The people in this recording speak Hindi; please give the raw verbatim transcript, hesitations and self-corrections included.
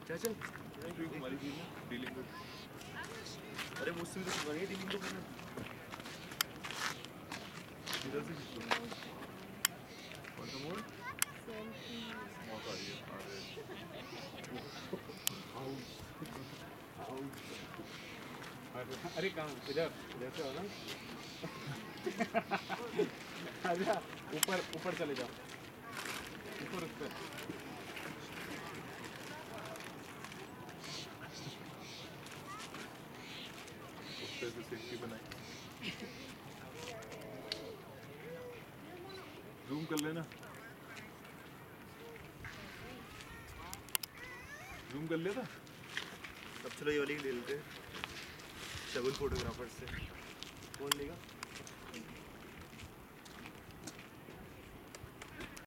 चल चल हमारी डीलिंग को। अरे मुझसे भी तो सुना डीलिंग को करना। इधर से कौन सा मोड़? मौत आ रही है। अरे अरे काम इधर इधर से हो ना। आजा ऊपर ऊपर चले जाओ ऊपर ऊपर। उससे सेफ्टी बनाई। जूम कर लेना। जूम कर लिया था। अब चलो ये वाली ले लेते हैं शगुन फोटोग्राफर से। कौन लेगा?